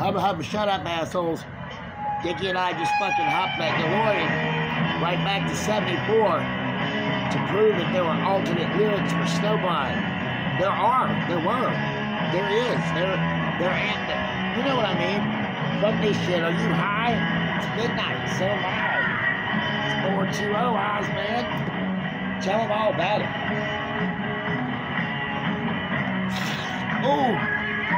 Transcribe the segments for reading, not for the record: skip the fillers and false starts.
Hubba hubba, shut up, assholes. Dickie and I just fucking hopped that DeLorean right back to 74 to prove that there were alternate lyrics for Snowblind. There were. There is. You know what I mean? Fuck this shit. Are you high? It's midnight. So am I. It's 420 Oz, man. Tell them all about it. Oh.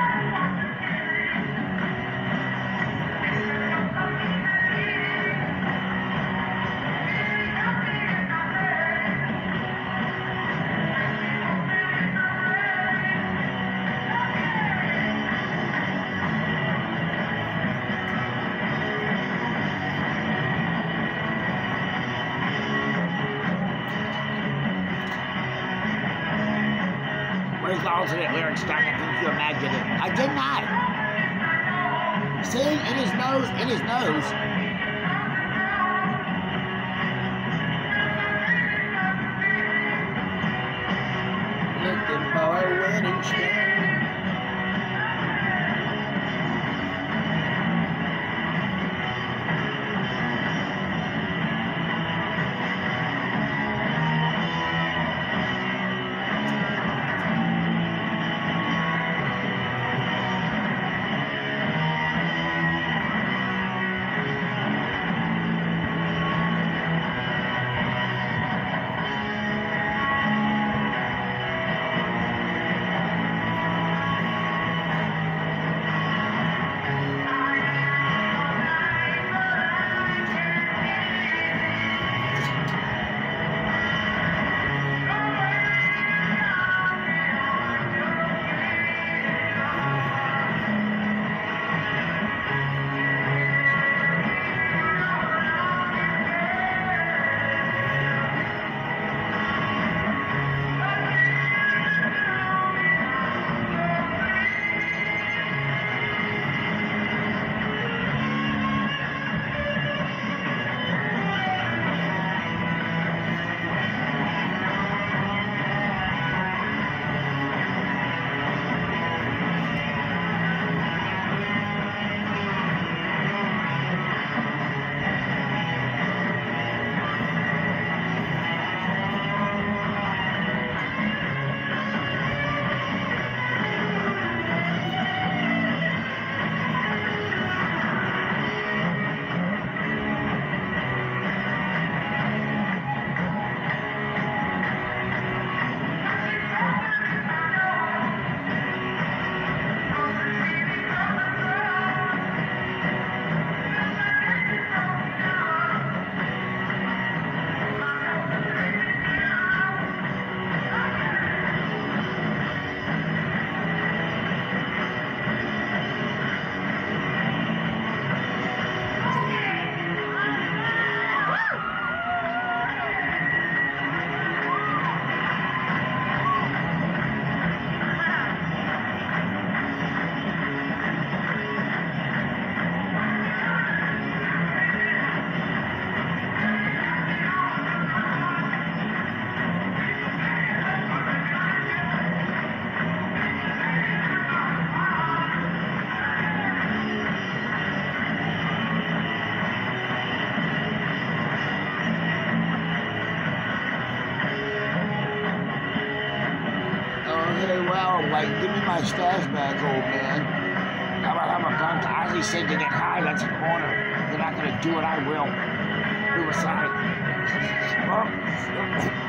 Where's the alternate lyrics starting? I think you imagined it. I did not. See, in his nose. Looking for a wedding stone. Like, give me my stash back, old man. I'm a punk. Ozzy said to get high, that's an order. They're not gonna do it, I will. Suicide.